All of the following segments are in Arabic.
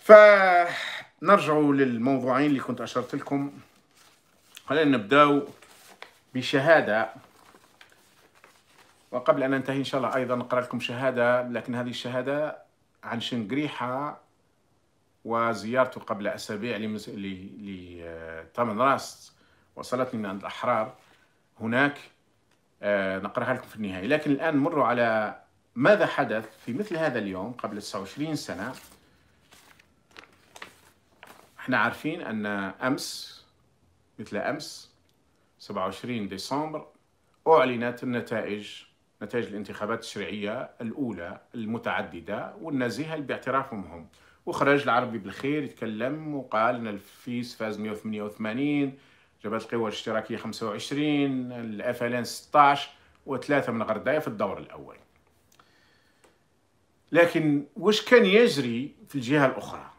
فنرجع للموضوعين اللي كنت أشرت لكم. خلينا نبداو بشهادة، وقبل أن ننتهي إن شاء الله أيضا نقرأ لكم شهادة، لكن هذه الشهادة عن شنقريحة وزيارته قبل أسابيع لطمن راس وصلتني من عند الأحرار هناك. نقرأها لكم في النهاية، لكن الآن نمر على ماذا حدث في مثل هذا اليوم قبل 29 سنة. احنا عارفين أن أمس مثل أمس 27 ديسمبر أعلنت نتائج الانتخابات التشريعية الأولى المتعددة والنزيهة باعترافهم هم، وخرج العربي بالخير يتكلم وقال أن الفيس فاز 188، جبهة القوى الاشتراكية 25، الأفلان 16 و3 من غرداية في الدور الأول. لكن وش كان يجري في الجهة الأخرى؟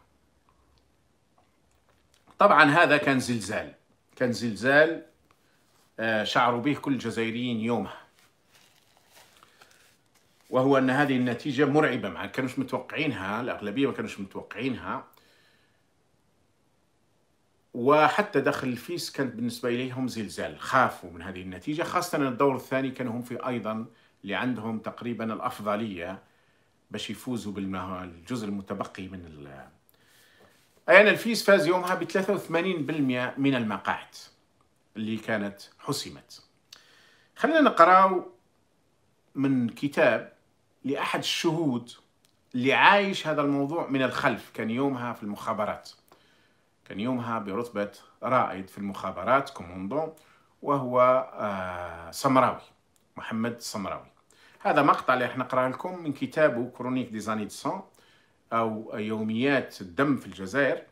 طبعا هذا كان زلزال شعروا به كل الجزائريين يومها، وهو أن هذه النتيجة مرعبة، ما كانوش متوقعينها، الأغلبية ما كانوش متوقعينها، وحتى داخل الفيس كانت بالنسبة إليهم زلزال، خافوا من هذه النتيجة، خاصة أن الدور الثاني كانوا هم في أيضا اللي عندهم تقريبا الأفضلية باش يفوزوا بالجزء المتبقي من أيان الفيس فاز يومها ب 83% من المقاعد اللي كانت حسمت. خلينا نقرأ من كتاب لأحد الشهود اللي عايش هذا الموضوع من الخلف، كان يومها في المخابرات، كان يومها برتبة رائد في المخابرات كوموندون، وهو سمراوي، محمد السمراوي. هذا مقطع اللي راح نقرأ لكم من كتابه كرونيك دي زاني دو سون أو يوميات الدم في الجزائر.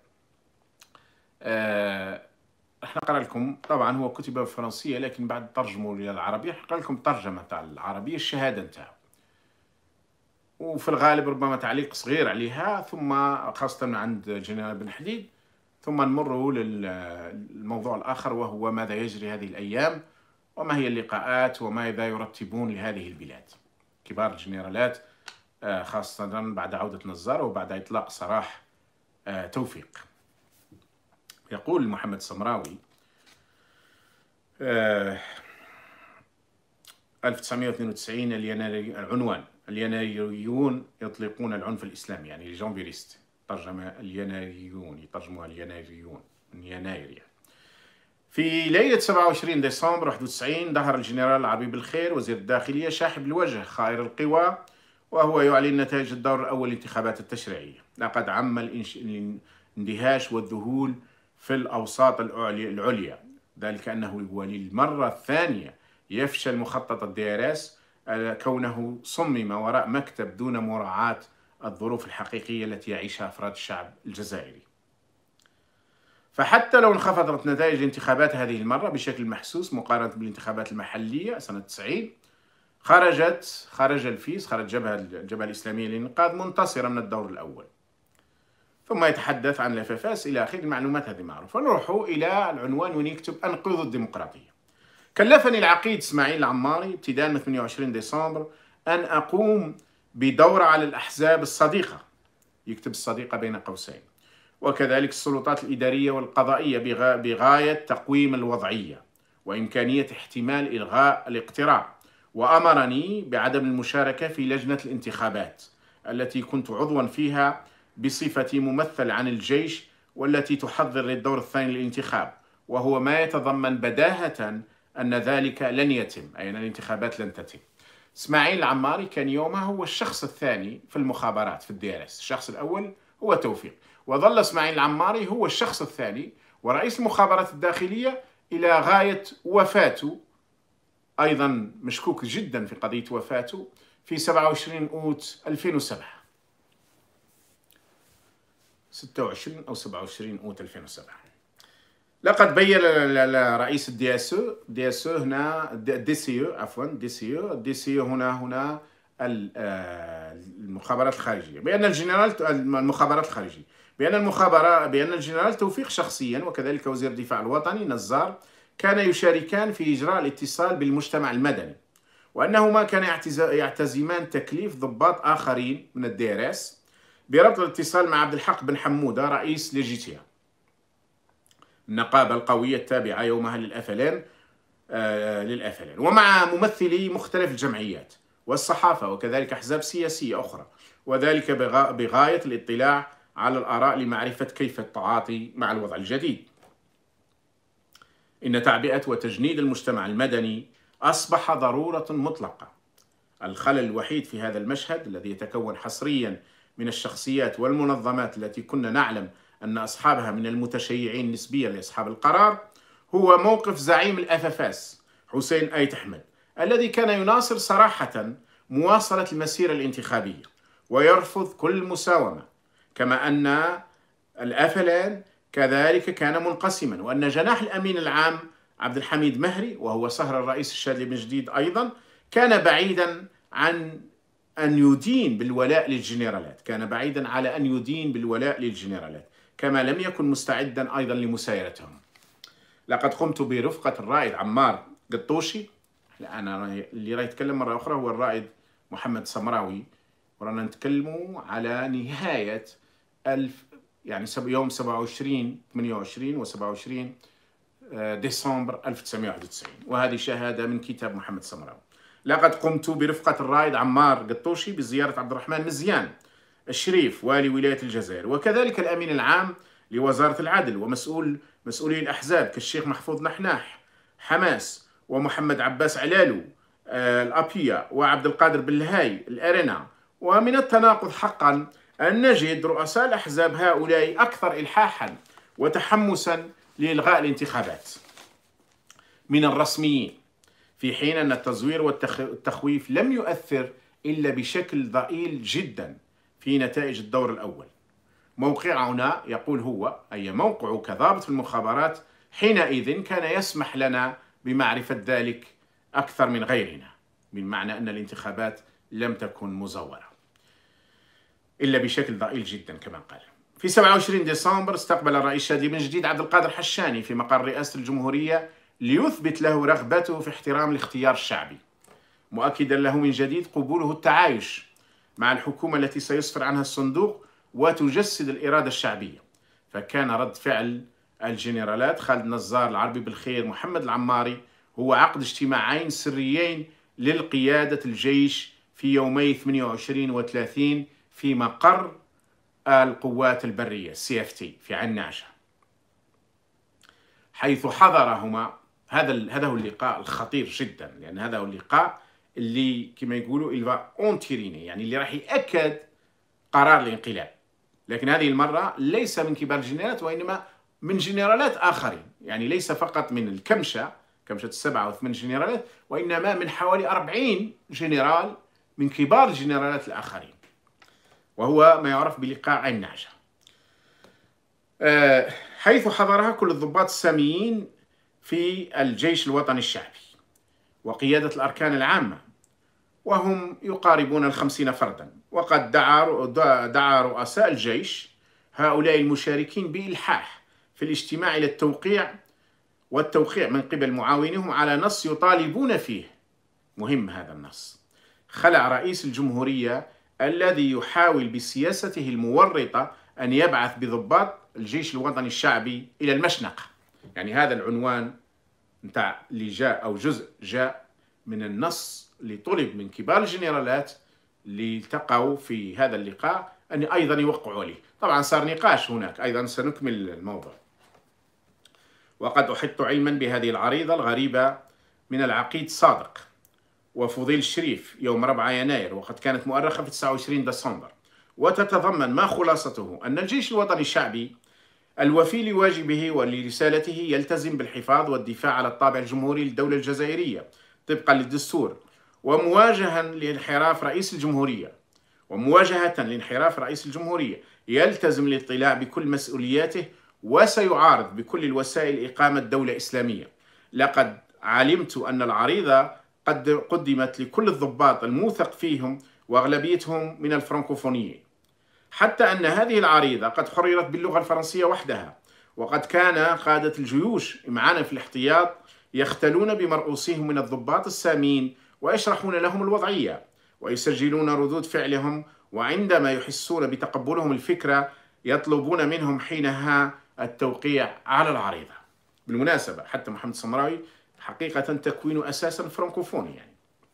راح نقرأ لكم، طبعا هو كتب بالفرنسية لكن بعد ترجمه إلى العربية، راح نقرأ لكم الترجمة تاع العربية، الشهادة نتاعو، وفي الغالب ربما تعليق صغير عليها، ثم خاصة من عند جنرال بن حديد، ثم نمر للموضوع الآخر وهو ماذا يجري هذه الأيام، وما هي اللقاءات وماذا يرتبون لهذه البلاد. كبار الجنرالات خاصة بعد عودة نزار وبعد إطلاق سراح توفيق. يقول محمد السمراوي 1992 العنوان: الينايريون يطلقون العنف الإسلامي، يعني الجانفيريست، ترجمة الينايريون، يترجموها الينايريون من يناير يعني. في ليلة 27 ديسمبر 91 ظهر الجنرال العربي بالخير وزير الداخلية شاحب الوجه خائر القوى، وهو يعلن نتائج الدور الأول للانتخابات التشريعية. لقد عم الاندهاش والذهول في الأوساط العليا، ذلك أنه هو للمرة الثانية يفشل مخطط الديارس، كونه صمم وراء مكتب دون مراعاة الظروف الحقيقية التي يعيشها أفراد الشعب الجزائري. فحتى لو انخفضت نتائج الانتخابات هذه المرة بشكل محسوس مقارنة بالانتخابات المحلية سنة 90، خرج الفيس، خرج الجبهة الإسلامية للإنقاذ منتصرة من الدور الأول. ثم يتحدث عن الافافاس إلى آخر المعلومات هذه معروفة. نروح إلى العنوان وين يكتب: أنقذوا الديمقراطية. كلفني العقيد إسماعيل العماري ابتداء من 28 ديسمبر أن أقوم بدورة على الأحزاب الصديقة، يكتب الصديقة بين قوسين، وكذلك السلطات الإدارية والقضائية بغاية تقويم الوضعية وإمكانية احتمال إلغاء الاقتراع، وأمرني بعدم المشاركة في لجنة الانتخابات التي كنت عضوا فيها بصفتي ممثل عن الجيش، والتي تحضر للدور الثاني للانتخاب، وهو ما يتضمن بداهة أن ذلك لن يتم، أي أن الانتخابات لن تتم. إسماعيل العماري كان يومها هو الشخص الثاني في المخابرات في الديارس، الشخص الأول هو توفيق، وظل إسماعيل العماري هو الشخص الثاني ورئيس المخابرات الداخلية إلى غاية وفاته، أيضا مشكوك جدا في قضية وفاته في 27 أوت 2007، 26 أو 27 أوت 2007. لقد بين رئيس الدي اس او هنا الدي سي هنا المخابرات الخارجية بأن الجنرال توفيق شخصيا وكذلك وزير الدفاع الوطني نزار كان يشاركان في إجراء الاتصال بالمجتمع المدني، وأنهما كان يعتزمان تكليف ضباط آخرين من الديارس بربط الاتصال مع عبد الحق بن حمودة رئيس ليجيتيا، النقابة القوية التابعة يومها للأفلان، ومع ممثلي مختلف الجمعيات والصحافة وكذلك أحزاب سياسية أخرى، وذلك بغاية الاطلاع على الآراء لمعرفة كيف التعاطي مع الوضع الجديد. إن تعبئة وتجنيد المجتمع المدني أصبح ضرورة مطلقة. الخلل الوحيد في هذا المشهد الذي يتكون حصريا من الشخصيات والمنظمات التي كنا نعلم أن أصحابها من المتشيعين نسبيا لأصحاب القرار هو موقف زعيم الأففاس حسين آيت أحمد، الذي كان يناصر صراحة مواصلة المسيرة الانتخابية ويرفض كل مساومة، كما أن الأفلان كذلك كان منقسما، وأن جناح الأمين العام عبد الحميد مهري وهو صهر الرئيس الشاذلي بن جديد أيضا كان بعيدا عن أن يدين بالولاء للجنرالات، كان بعيدا على أن يدين بالولاء للجنرالات، كما لم يكن مستعدا أيضا لمسايرتهم. لقد قمت برفقة الرائد عمار قطوشي، أنا اللي راح يتكلم مرة أخرى هو الرائد محمد سمراوي، ورانا نتكلموا على نهاية يعني يوم 27 28 و 27 ديسمبر 1991، وهذه شهادة من كتاب محمد سمراوي. لقد قمت برفقة الرائد عمار قطوشي بزيارة عبد الرحمن مزيان الشريف والي ولاية الجزائر، وكذلك الأمين العام لوزارة العدل ومسؤولي الأحزاب كالشيخ محفوظ نحناح حماس، ومحمد عباس علالو الأبيا، وعبد القادر بالهاي الأرينا. ومن التناقض حقا أن نجد رؤساء الأحزاب هؤلاء أكثر إلحاحا وتحمسا لإلغاء الانتخابات من الرسميين، في حين أن التزوير والتخويف لم يؤثر إلا بشكل ضئيل جدا في نتائج الدور الأول. موقعنا يقول هو أي موقع كضابط المخابرات حينئذ كان يسمح لنا بمعرفة ذلك أكثر من غيرنا، بمعنى أن الانتخابات لم تكن مزورة إلا بشكل ضئيل جدا كما قال. في 27 ديسمبر استقبل الرئيس الشاذلي بن جديد عبد القادر حشاني في مقر رئاسة الجمهورية ليثبت له رغبته في احترام الاختيار الشعبي، مؤكدا له من جديد قبوله التعايش مع الحكومة التي سيصفر عنها الصندوق وتجسد الإرادة الشعبية. فكان رد فعل الجنرالات خالد نزار العربي بالخير محمد العماري هو عقد اجتماعين سريين للقيادة الجيش في يومي 28 و 30 في مقر القوات البرية CFT في عين نعجة، حيث حضرهما هذا هو اللقاء الخطير جدا، لأن هذا هو اللقاء اللي كما يقولوا إلفا أونتيريني، يعني اللي راح يأكد قرار الانقلاب، لكن هذه المرة ليس من كبار الجنرالات وإنما من جنرالات آخرين، يعني ليس فقط من كمشة 7 أو 8 جنرالات، وإنما من حوالي 40 جنرال من كبار الجنرالات الآخرين، وهو ما يعرف بلقاء عين نعجة، حيث حضرها كل الضباط الساميين في الجيش الوطني الشعبي وقيادة الأركان العامة، وهم يقاربون 50 فردا. وقد دعا رؤساء الجيش هؤلاء المشاركين بإلحاح في الاجتماع إلى التوقيع من قبل معاونهم على نص يطالبون فيه، مهم هذا النص، خلع رئيس الجمهورية الذي يحاول بسياسته المورطة أن يبعث بضباط الجيش الوطني الشعبي إلى المشنقة. يعني هذا العنوان نتاع اللي جاء أو جزء جاء من النص اللي طلب من كبار الجنرالات اللي التقوا في هذا اللقاء أن أيضا يوقعوا عليه. طبعا صار نقاش هناك أيضا، سنكمل الموضوع. وقد أحط علما بهذه العريضة الغريبة من العقيد صادق وفضيل الشريف يوم 4 يناير، وقد كانت مؤرخة في 29 ديسمبر، وتتضمن ما خلاصته أن الجيش الوطني الشعبي الوفي لواجبه ولرسالته يلتزم بالحفاظ والدفاع على الطابع الجمهوري للدولة الجزائرية طبقا للدستور، ومواجهة لانحراف رئيس الجمهورية يلتزم الاطلاع بكل مسؤولياته وسيعارض بكل الوسائل إقامة دولة إسلامية. لقد علمت أن العريضة قد قدمت لكل الضباط الموثق فيهم وأغلبيتهم من الفرنكوفونيين، حتى أن هذه العريضة قد حررت باللغة الفرنسية وحدها، وقد كان قادة الجيوش معنا في الاحتياط يختلون بمرؤوسيهم من الضباط السامين ويشرحون لهم الوضعية ويسجلون ردود فعلهم وعندما يحسون بتقبلهم الفكرة يطلبون منهم حينها التوقيع على العريضة. بالمناسبة حتى محمد السمراوي حقيقة تكوينه أساسا فرنكوفوني يعني،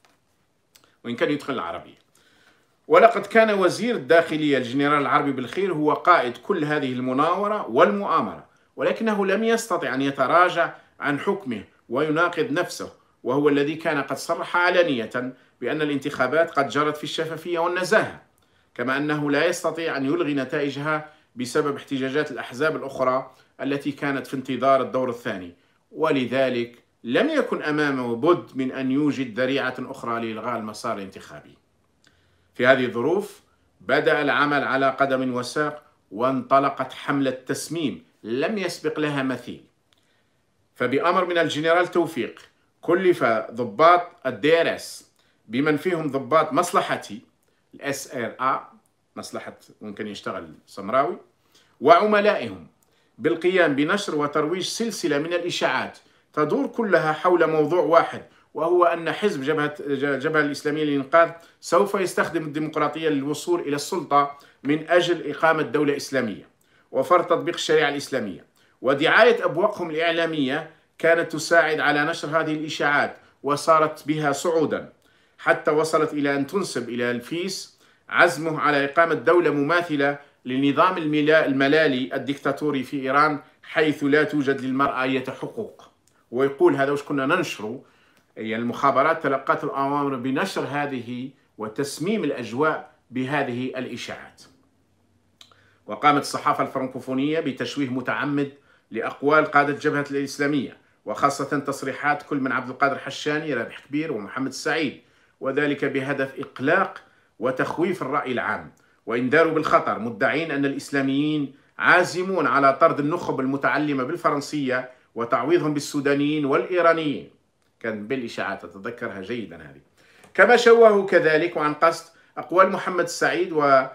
وإن كان يدخل العربية. ولقد كان وزير الداخلية الجنرال العربي بالخير هو قائد كل هذه المناورة والمؤامرة، ولكنه لم يستطع أن يتراجع عن حكمه ويناقض نفسه، وهو الذي كان قد صرح علانية بأن الانتخابات قد جرت في الشفافية والنزاهة، كما أنه لا يستطيع أن يلغي نتائجها بسبب احتجاجات الأحزاب الأخرى التي كانت في انتظار الدور الثاني، ولذلك لم يكن أمامه بد من أن يوجد ذريعة أخرى لإلغاء المسار الانتخابي. في هذه الظروف بدأ العمل على قدم وساق، وانطلقت حملة تسميم لم يسبق لها مثيل. فبأمر من الجنرال توفيق كلف ضباط الDRS بمن فيهم ضباط مصلحتي SRA مصلحة ممكن يشتغل سمراوي وعملائهم بالقيام بنشر وترويج سلسلة من الإشاعات تدور كلها حول موضوع واحد، وهو أن حزب الجبهة الإسلامية للإنقاذ سوف يستخدم الديمقراطية للوصول إلى السلطة من أجل إقامة دولة إسلامية وفرض تطبيق الشريعة الإسلامية. ودعاية أبواقهم الإعلامية كانت تساعد على نشر هذه الإشاعات، وصارت بها صعودا حتى وصلت إلى أن تنسب إلى الفيس عزمه على إقامة دولة مماثلة للنظام الملالي الدكتاتوري في إيران، حيث لا توجد للمرأة أي حقوق. ويقول هذا وش كنا ننشره، يعني المخابرات تلقت الأوامر بنشر هذه وتسميم الأجواء بهذه الإشاعات. وقامت الصحافة الفرنكوفونية بتشويه متعمد لأقوال قادة الجبهة الإسلامية، وخاصة تصريحات كل من عبد القادر حشاني، رابح كبير، ومحمد السعيد، وذلك بهدف إقلاق وتخويف الرأي العام وإنذاره بالخطر، مدعين أن الإسلاميين عازمون على طرد النخب المتعلمة بالفرنسية وتعويضهم بالسودانيين والإيرانيين. كان بالإشاعات أتذكرها جيدا هذه. كما شوهوا كذلك وعن قصد أقوال محمد السعيد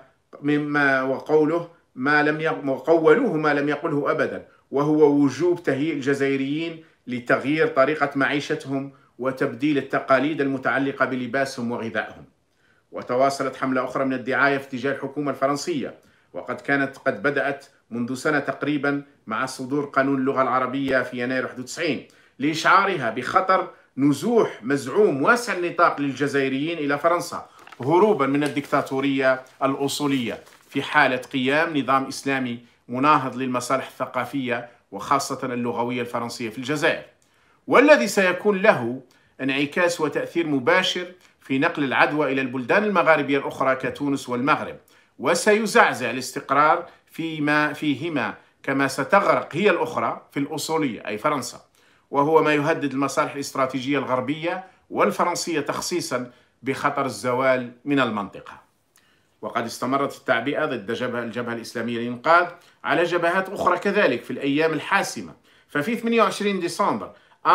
وقولوه ما لم يقله أبدا، وهو وجوب تهيئ الجزائريين لتغيير طريقة معيشتهم وتبديل التقاليد المتعلقة بلباسهم وغذائهم. وتواصلت حملة أخرى من الدعاية في اتجاه الحكومة الفرنسية، وقد كانت قد بدأت منذ سنة تقريبا مع صدور قانون اللغة العربية في يناير 91 لإشعارها بخطر نزوح مزعوم واسع النطاق للجزائريين إلى فرنسا هروبا من الدكتاتورية الأصولية في حالة قيام نظام إسلامي مناهض للمصالح الثقافية وخاصة اللغوية الفرنسية في الجزائر، والذي سيكون له انعكاس وتأثير مباشر في نقل العدوى إلى البلدان المغاربية الأخرى كتونس والمغرب، وسيزعزع الاستقرار فيهما كما ستغرق هي الأخرى في الأصولية أي فرنسا، وهو ما يهدد المصالح الاستراتيجية الغربية والفرنسية تخصيصا بخطر الزوال من المنطقة. وقد استمرت التعبئة ضد الجبهة الإسلامية للإنقاذ على جبهات أخرى كذلك في الأيام الحاسمة. ففي 28 ديسمبر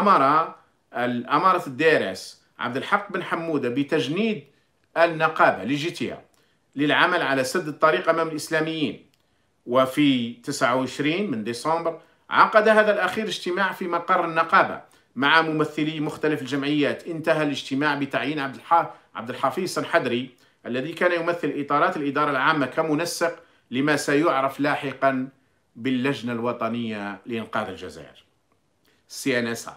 أمارة الDRS عبد الحق بن حمودة بتجنيد النقابة ليجيتيا للعمل على سد الطريق أمام الإسلاميين. وفي 29 من ديسمبر عقد هذا الأخير اجتماع في مقر النقابة مع ممثلي مختلف الجمعيات. انتهى الاجتماع بتعيين عبد الحفيظ سنحدري الذي كان يمثل إطارات الإدارة العامة كمنسق لما سيعرف لاحقا باللجنة الوطنية لإنقاذ الجزائر CNSA،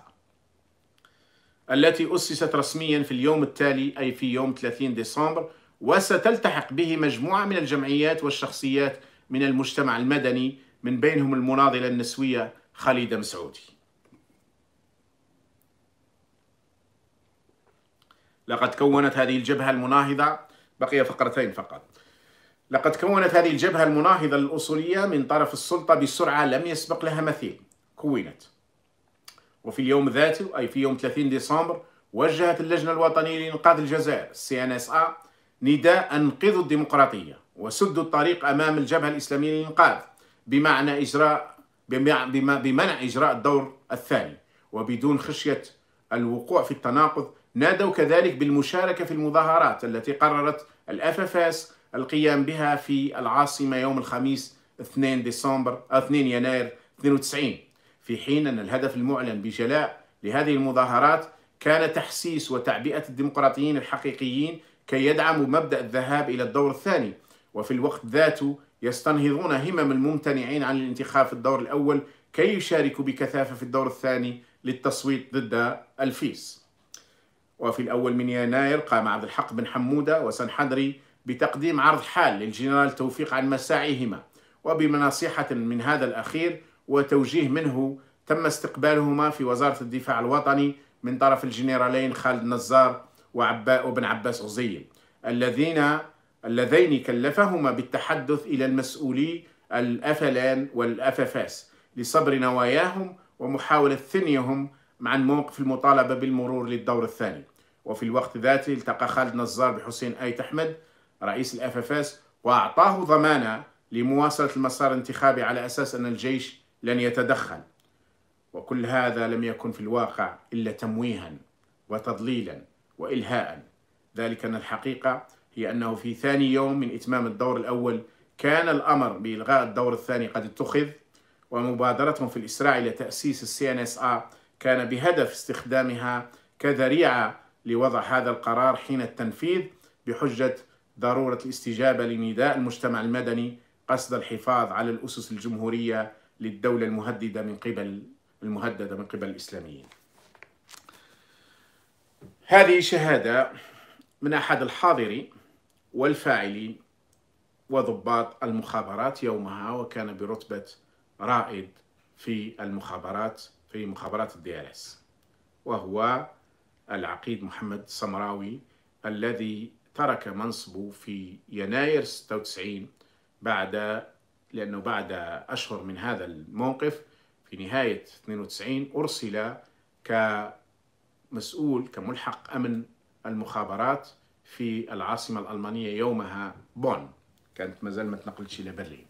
التي أسست رسميا في اليوم التالي أي في يوم 30 ديسمبر، وستلتحق به مجموعة من الجمعيات والشخصيات من المجتمع المدني، من بينهم المناضلة النسوية خليدة مسعودي. لقد كونت هذه الجبهة المناهضة، بقي فقرتين فقط، لقد كونت هذه الجبهة المناهضة للأصولية من طرف السلطة بسرعة لم يسبق لها مثيل. كونت، وفي اليوم ذاته أي في يوم 30 ديسمبر وجهت اللجنة الوطنية لإنقاذ الجزائر CNSA نداء أنقذوا الديمقراطية وسدوا الطريق أمام الجبهة الإسلامية للإنقاذ بمنع إجراء الدور الثاني، وبدون خشية الوقوع في التناقض نادوا كذلك بالمشاركة في المظاهرات التي قررت الFFS القيام بها في العاصمة يوم الخميس 2 يناير 92، في حين أن الهدف المعلن بجلاء لهذه المظاهرات كان تحسيس وتعبئة الديمقراطيين الحقيقيين كي يدعموا مبدأ الذهاب إلى الدور الثاني، وفي الوقت ذاته يستنهضون همم الممتنعين عن الانتخاب في الدور الأول كي يشاركوا بكثافة في الدور الثاني للتصويت ضد الفيس. وفي الأول من يناير قام عبد الحق بن حمودة وسنحدري بتقديم عرض حال للجنرال توفيق عن مساعيهما، وبنصيحة من هذا الأخير وتوجيه منه تم استقبالهما في وزارة الدفاع الوطني من طرف الجنرالين خالد نزار وبن عباس غزيل، اللذين كلفهما بالتحدث إلى المسؤولي الأفلان والأففاس لصبر نواياهم ومحاولة ثنيهم عن موقف المطالبة بالمرور للدور الثاني. وفي الوقت ذاته التقى خالد نزار بحسين آيت أحمد رئيس الأففاس وأعطاه ضمانة لمواصلة المسار الانتخابي على أساس أن الجيش لن يتدخل. وكل هذا لم يكن في الواقع إلا تمويها وتضليلا وإلهاء، ذلك أن الحقيقة هي أنه في ثاني يوم من إتمام الدور الأول كان الأمر بإلغاء الدور الثاني قد اتخذ، ومبادرتهم في الإسراع إلى تأسيس CNSA كان بهدف استخدامها كذريعة لوضع هذا القرار حين التنفيذ بحجة ضرورة الاستجابة لنداء المجتمع المدني قصد الحفاظ على الأسس الجمهورية للدولة المهددة من قبل الإسلاميين. هذه شهادة من أحد الحاضرين والفاعلين وضباط المخابرات يومها، وكان برتبة رائد في المخابرات في مخابرات الDRS، وهو العقيد محمد السمراوي الذي ترك منصبه في يناير 96 لأنه بعد أشهر من هذا الموقف في نهاية 92 أرسل كمسؤول كملحق أمن المخابرات في العاصمة الألمانية يومها بون، كانت ما زال ما تنقلتش إلى برلين.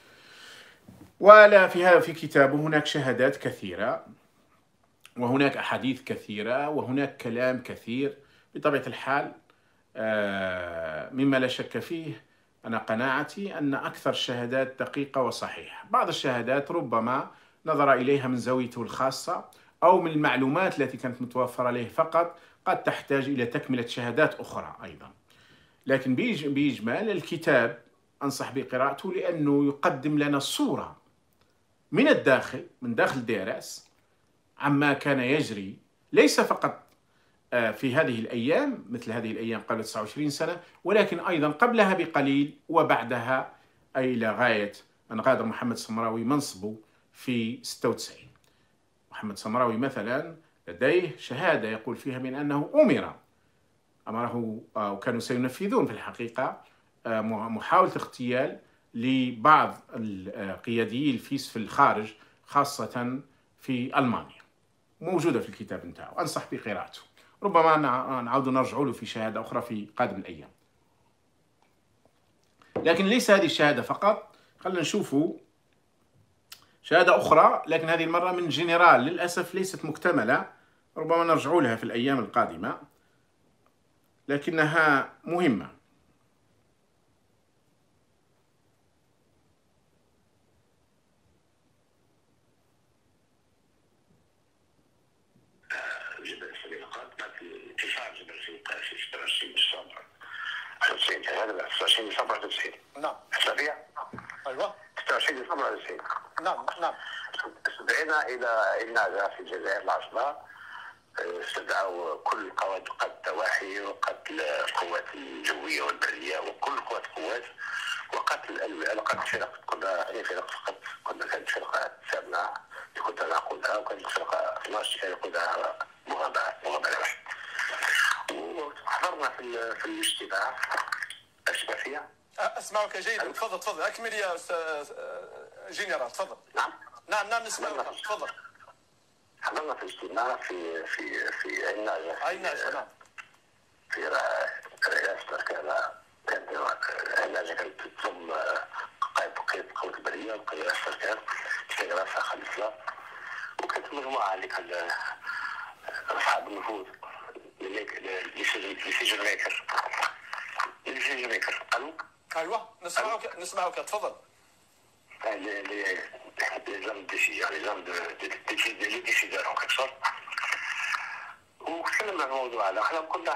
ولا في كتابه هناك شهادات كثيرة وهناك أحاديث كثيرة وهناك كلام كثير. بطبيعة الحال مما لا شك فيه أنا قناعتي أن أكثر الشهادات دقيقة وصحيحة. بعض الشهادات ربما نظر إليها من زاويته الخاصة أو من المعلومات التي كانت متوفرة له فقط، قد تحتاج إلى تكملة شهادات أخرى أيضا. لكن بإجمال الكتاب أنصح بقراءته لأنه يقدم لنا صورة من الداخل، من داخل DRS عما كان يجري، ليس فقط في هذه الأيام مثل هذه الأيام قبل 29 سنة، ولكن أيضا قبلها بقليل وبعدها، أي إلى غاية أن غادر محمد السمراوي منصبه في 96. محمد السمراوي مثلا لديه شهادة يقول فيها من أنه أمره وكانوا سينفذون في الحقيقة محاولة اغتيال لبعض قياديي الفيس في الخارج خاصة في ألمانيا، موجودة في الكتاب نتاعو، أنصح بقراءته. ربما نعود نرجع له في شهادة أخرى في قادم الأيام. لكن ليس هذه الشهادة فقط، خلينا نشوفوا شهادة أخرى، لكن هذه المرة من جنرال للأسف ليست مكتملة، ربما نرجع لها في الأيام القادمة، لكنها مهمة. هذا 26 ديسمبر 96. نعم. السريع. ايوه. 26 ديسمبر 96. نعم. استدعينا الى النازع في الجزائر العاصمه. استدعوا كل القوات الضواحي وقتل القوات الجويه والبريه وكل القوات وقتل فرق. كنا فرق فقط، كانت فرقه سابنه اللي كنت انا اقودها، وكانت فرقه 12 كان يقودها مغامره واحد. وحضرنا في الاجتماع الشفافية. أسمعك جيدا، تفضل أكمل يا جنرال، تفضل. نعم نسمعك، تفضل. حضرنا في اجتماع في عين ناجح. نعم. في رئاسة كانت عين ناجح كانت تضم قائد القوات البرية وقائد السركان في رئاسة خالد الإسلام، وكانت مجموعة اللي كان أصحاب النفوذ لسجن ميكر. الو. ايوه نسمعك تفضل. les hommes décideurs en quelque sorte. وتكلمنا عن الموضوع هذا. احنا كنا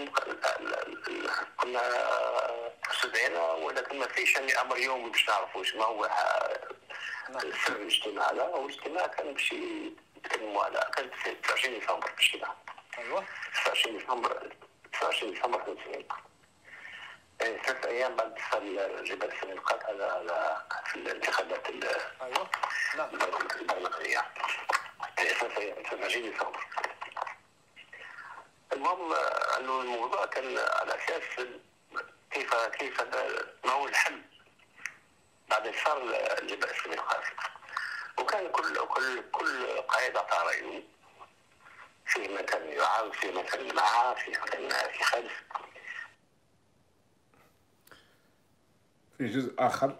كنا استدعينا، ولكن ما فيش يعني امر يومي باش نعرفوا ما هو سر الاجتماع هذا. والاجتماع كان باش يتكلموا على، كان 29 ديسمبر الاجتماع. ايوه 29 ديسمبر 95، يعني 3 ايام بعد اتصال جبل السنغال على في الانتخابات. ايوه نعم البرلمانيه، 3 ايام 29 ديسمبر. المهم انه الموضوع كان على اساس كيف ما هو الحل بعد انتصار جبل السنغال. وكان كل قائد اعطى رايه، في من كان يعارض، في من كان معه، في من كان في خلف. في جزء آخر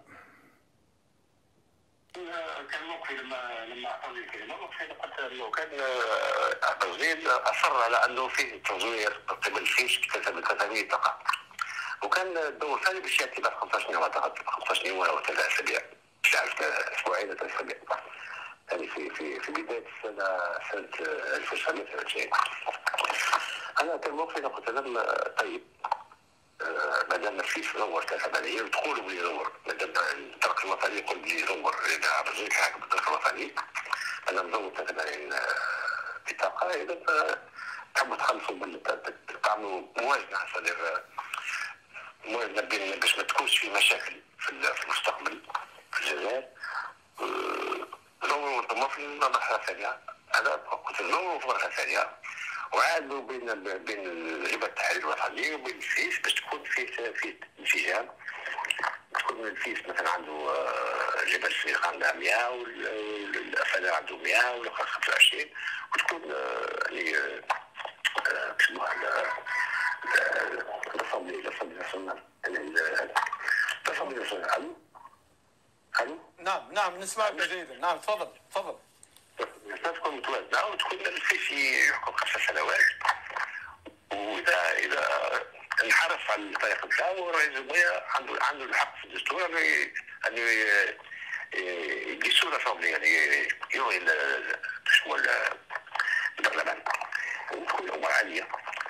كان موقفي لما أعطاني الكلمة، موقفي قلت أنه كان التوزيع أصر على أنه فيه تزوير قبل الفيش ب 300 دقة. وكان الدور الثاني باش يأتي بعد 15 يوم، أعتقد 15 يوم أو 3 أسابيع، مش عارف أسبوعين أو 3 أسابيع، يعني في بداية سنة 1993. أنا كان موقفي قلت لهم طيب، مادام الفيس يدور 83 يدخلوا بلي يدور، مادام الطرق الوطني يقول بلي يدور، إذا عرضوك حاجة بالطرق الوطني أنا مزود 83 بطاقة، إذا تحبوا تخلصوا تعملوا موازنة، صدر موازنة بين باش ما تكونش في مشاكل في المستقبل في الجزائر. نوروا في المرحلة الثانية، أنا قلت نوروا في المرحلة الثانية، وعادوا بين جبهة التحرير الوطني وبين الفيس باش تكون في انسجام. تكون الفيس مثلا عنده جبهة السنغال عندها 100 والأفادة عنده 100 والآخر 25، وتكون يعني كيسموها الأسامبلي ناسيونال. الأسامبلي ناسيونال. ألو؟ نعم نسمعك جيدا. نعم تفضل. تكون متوازنة وتكون الفيس يحكم 5 سنوات، وإذا انحرف على الطريق بتاعه رئيس الجمهورية عنده الحق في الدستور أن يديسوا الأسامبلي، يعني يلغي البرلمان، وتكون الأمور عالية.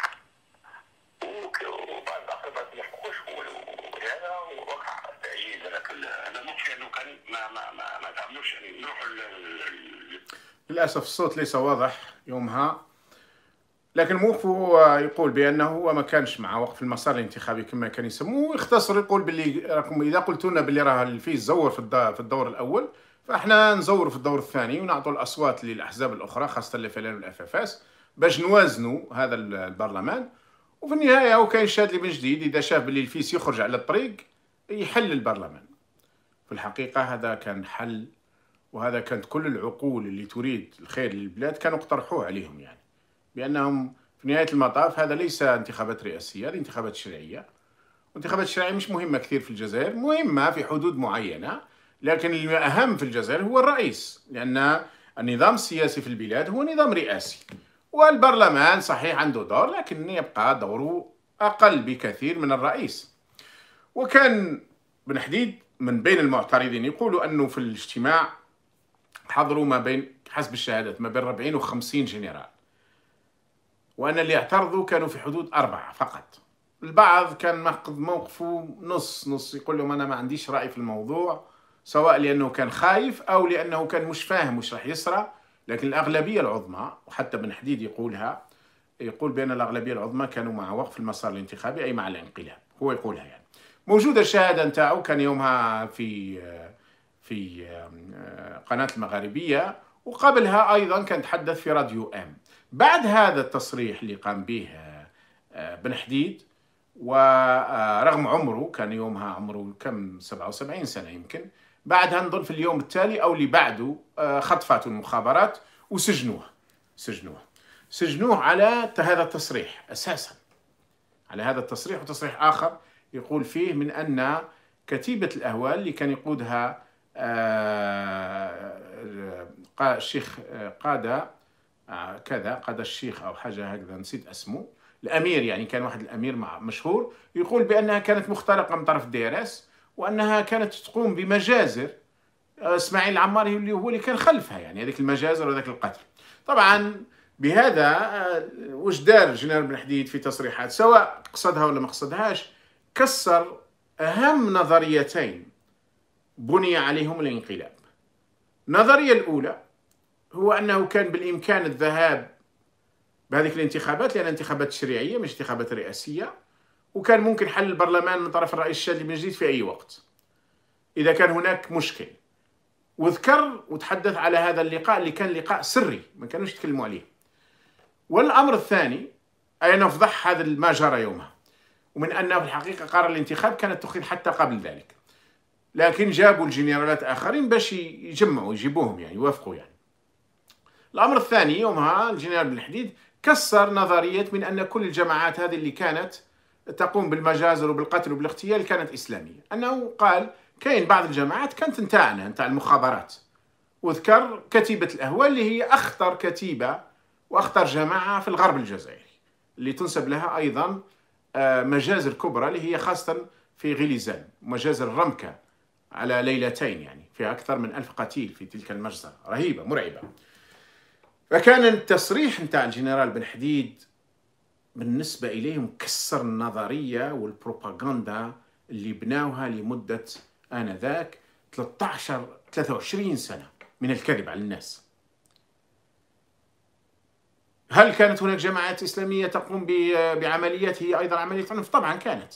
وبعد عقبات ما يحقوش وهذا وقع تعجيز. لكن أنا ممكن أنه كان ما تعملوش، يعني نروحوا للأسف الصوت ليس واضح يومها، لكن موقفه يقول بأنه هو ما كانش مع وقف المسار الانتخابي كما كان يسموه. يختصر يقول باللي راكم إذا قلتوا لنا باللي راه الفيس زور في الدور الأول، فاحنا نزور في الدور الثاني ونعطوا الأصوات للأحزاب الأخرى خاصة الفلان والأفافاس باش نوازنوا هذا البرلمان. وفي النهاية هو كان شاد لي من جديد، إذا شاف باللي الفيس يخرج على الطريق يحل البرلمان. في الحقيقة هذا كان حل، وهذا كانت كل العقول اللي تريد الخير للبلاد كانوا اقترحوه عليهم، يعني بأنهم في نهاية المطاف هذا ليس انتخابات رئاسية، هذه انتخابات شرعية. وانتخابات الشرعية مش مهمة كثير في الجزائر، مهمة في حدود معينة، لكن الأهم في الجزائر هو الرئيس، لأن النظام السياسي في البلاد هو نظام رئاسي، والبرلمان صحيح عنده دور لكن يبقى دوره أقل بكثير من الرئيس. وكان بن حديد من بين المعترضين يقولوا أنه في الاجتماع حضروا ما بين حسب الشهادات ما بين 40 و50 جنرال، وأن اللي اعترضوا كانوا في حدود 4 فقط. البعض كان ماخذ موقفه نص، يقول لهم أنا ما عنديش رأي في الموضوع، سواء لأنه كان خايف أو لأنه كان مش فاهم وش راح يصرى. لكن الأغلبية العظمى، وحتى بن حديد يقول بأن الأغلبية العظمى كانوا مع وقف المسار الانتخابي، أي مع الانقلاب، هو يقولها يعني. موجودة الشهادة نتاعو، كان يومها في قناة المغاربية، وقبلها أيضا كان تحدث في راديو أم. بعد هذا التصريح اللي قام به بن حديد، ورغم عمره كان يومها عمره كم 77 سنة يمكن، بعدها نظن في اليوم التالي أو اللي بعده خطفته المخابرات وسجنوه على هذا التصريح أساسا، على هذا التصريح. وتصريح آخر يقول فيه من أن كتيبة الأهوال اللي كان يقودها الشيخ قادة الشيخ أو حاجة هكذا، نسيت اسمه، الأمير يعني، كان واحد الأمير مشهور، يقول بأنها كانت مخترقة من طرف DRS، وأنها كانت تقوم بمجازر إسماعيل العماري اللي هو اللي كان خلفها، يعني هذيك المجازر وذاك القتل. طبعا بهذا وش دار الجنرال بن حديد في تصريحات، سواء قصدها ولا ما قصدهاش، كسر أهم نظريتين بني عليهم الانقلاب. النظرية الأولى هو أنه كان بالإمكان الذهاب بهذه الانتخابات، لأن انتخابات تشريعية مش انتخابات رئاسية، وكان ممكن حل البرلمان من طرف الرئيس الشاذلي بن جديد في أي وقت إذا كان هناك مشكل. وذكر وتحدث على هذا اللقاء اللي كان لقاء سري ما كانوش يتكلموا عليه. والأمر الثاني أي أنه فضح هذا ما جرى يومها، ومن أنه في الحقيقة قرار الانتخاب كانت اتخذ حتى قبل ذلك، لكن جابوا الجنرالات آخرين باش يجمعوا يجيبوهم يعني يوافقوا يعني. الأمر الثاني يومها الجنرال بن حديد كسر نظرية من أن كل الجماعات هذه اللي كانت تقوم بالمجازر وبالقتل وبالاغتيال كانت إسلامية، أنه قال كاين بعض الجماعات كانت نتاع المخابرات، وذكر كتيبة الأهوال اللي هي أخطر كتيبة وأخطر جماعة في الغرب الجزائري، اللي تنسب لها أيضا مجازر كبرى اللي هي خاصة في غليزان، مجازر الرمكة على ليلتين يعني فيها أكثر من 1000 قتيل في تلك المجزرة رهيبة مرعبة. فكان التصريح نتاع الجنرال بن حديد بالنسبة إليهم كسر النظرية والبروباغندا اللي بناوها لمدة آنذاك 23 سنة من الكذب على الناس. هل كانت هناك جماعات إسلامية تقوم بعمليات هي أيضا عملية عنف؟ طبعا كانت،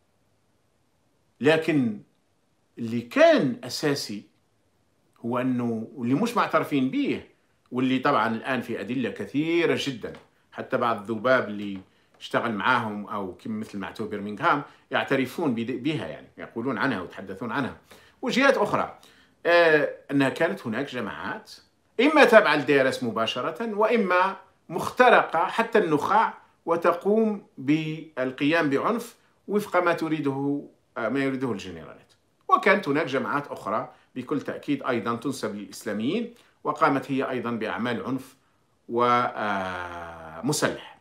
لكن اللي كان أساسي هو أنه اللي مش معترفين به، واللي طبعا الآن في أدلة كثيرة جدا، حتى بعض الذباب اللي اشتغل معاهم أو مثل معتوه برمنغهام يعترفون بها يعني، يقولون عنها ويتحدثون عنها، وجهات أخرى أنها كانت هناك جماعات إما تابعة للديرس مباشرة وإما مخترقة حتى النخاع وتقوم بالقيام بعنف وفق ما يريده الجنرالات. وكانت هناك جماعات أخرى بكل تأكيد أيضا تنسب للإسلاميين وقامت هي أيضا بأعمال عنف ومسلح.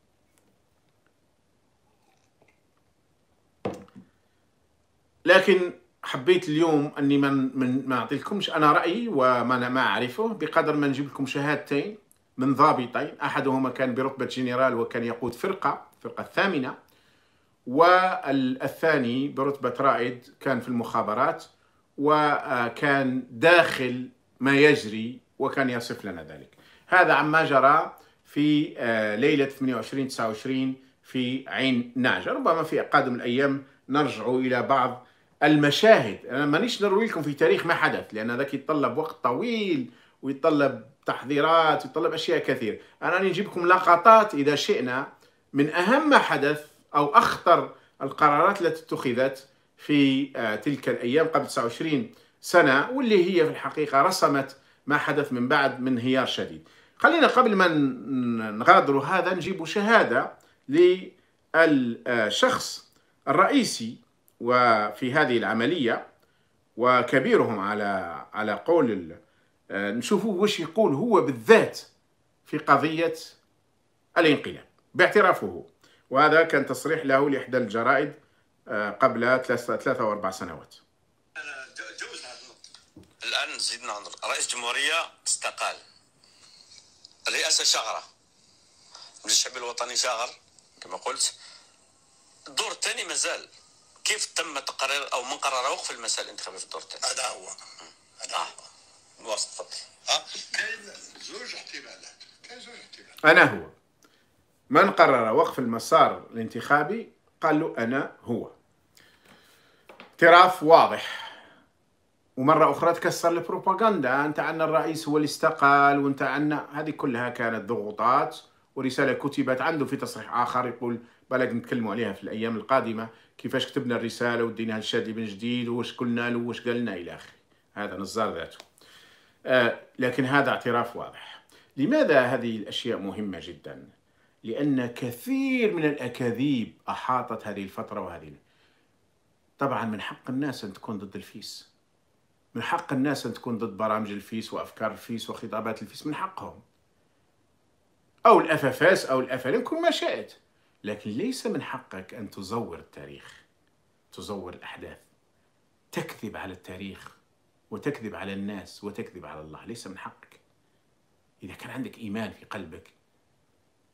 لكن حبيت اليوم أني ما أعطيلكمش أنا رأيي وما ما أعرفه، بقدر ما نجيب لكم شهادتين من ضابطين، أحدهما كان برتبة جنرال وكان يقود فرقة الثامنة، والثاني برتبة رائد كان في المخابرات وكان داخل ما يجري وكان يصف لنا ذلك. هذا عما جرى في ليلة 28-29 في عين ناجر. ربما في قادم الأيام نرجع إلى بعض المشاهد، أنا مانيش نروي لكم في تاريخ ما حدث لأن ذاك يتطلب وقت طويل ويتطلب تحضيرات ويتطلب أشياء كثير. أنا نجيب لكم لقطات إذا شئنا من أهم ما حدث أو أخطر القرارات التي اتخذت في تلك الأيام قبل 29 سنة، واللي هي في الحقيقة رسمت ما حدث من بعد من انهيار شديد. خلينا قبل ما نغادر هذا نجيب شهادة للشخص الرئيسي وفي هذه العملية وكبيرهم على قول نشوفوا وش يقول هو بالذات في قضية الانقلاب باعترافه. وهذا كان تصريح له لإحدى الجرائد قبل 3 أو 4 سنوات. الآن زدنا رئيس جمهورية استقال، الرئاسة شاغرة، الشعب الوطني شاغر كما قلت، الدور الثاني مازال. كيف تم تقرير أو من قرر وقف المسائل الانتخابية في الدور الثاني؟ هذا هو واصل. تفضل. كاين زوج احتمالات. أنا هو من قرر وقف المسار الانتخابي، قال له أنا هو. اعتراف واضح. ومرة أخرى تكسر البروباغندا، أنت عنا الرئيس هو اللي استقال وأنت عنا، هذه كلها كانت ضغوطات ورسالة كتبت عنده في تصريح آخر يقول بلد نتكلموا عليها في الأيام القادمة، كيفاش كتبنا الرسالة وديناها للشاذلي بن جديد وش قلنا له وش قالنا إلى آخره. هذا نزار ذاته. لكن هذا اعتراف واضح. لماذا هذه الأشياء مهمة جدا؟ لأن كثير من الأكاذيب أحاطت هذه الفترة وهذه. طبعا من حق الناس أن تكون ضد الفيس، من حق الناس أن تكون ضد برامج الفيس وأفكار الفيس وخطابات الفيس، من حقهم، أو الأفافاس أو الأفلام كل ما شئت، لكن ليس من حقك أن تزور التاريخ، تزور الأحداث، تكذب على التاريخ وتكذب على الناس وتكذب على الله. ليس من حقك. إذا كان عندك إيمان في قلبك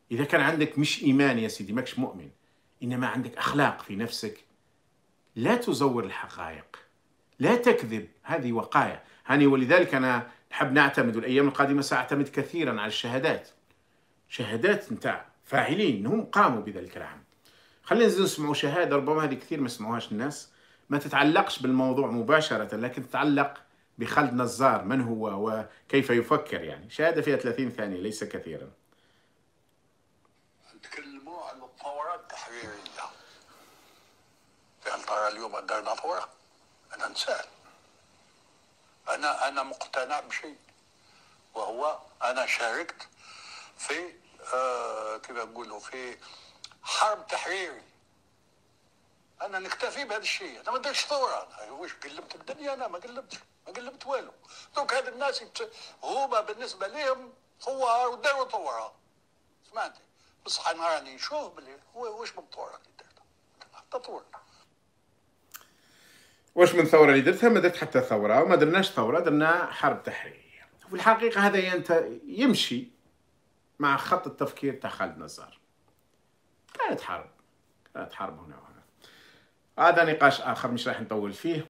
إذا كان عندك مش إيمان يا سيدي، ماكش مؤمن، إنما عندك أخلاق في نفسك، لا تزور الحقائق، لا تكذب، هذه وقاية. ولذلك أنا نحب نعتمد الأيام القادمة سأعتمد كثيرا على الشهادات، شهادات نتاع فاعلين هم قاموا بذلك العمل. خلينا نسمعوا شهادة ربما هذه كثير ما سمعوهاش الناس، ما تتعلقش بالموضوع مباشرة لكن تتعلق بخالد نزار، من هو وكيف يفكر. يعني شهادة فيها 30 ثانية ليس كثيرا. تكلموا عن الثورة التحريرية، هل ترى اليوم درنا ثورة؟ أنا نسأل. أنا مقتنع بشيء، وهو أنا شاركت في كيف نقولوا في حرب تحريري. أنا نكتفي بهذا الشيء، أنا ما درتش ثورة. أنا واش قلبت الدنيا؟ أنا ما قلبت والو. دوك هاد الناس هما بالنسبة لهم ثوار وداروا ثورة، سمعتي؟ بصح أنا راني نشوف بلي واش من ثورة اللي درتها، حتى ثورة. واش من ثورة اللي درتها؟ ما درت حتى ثورة، وما درناش ثورة، درنا حرب تحريرية. وفي الحقيقة هذا يمشي مع خط التفكير تاع خالد نزار. كانت حرب هنا وهنا. هذا نقاش آخر مش راح نطول فيه.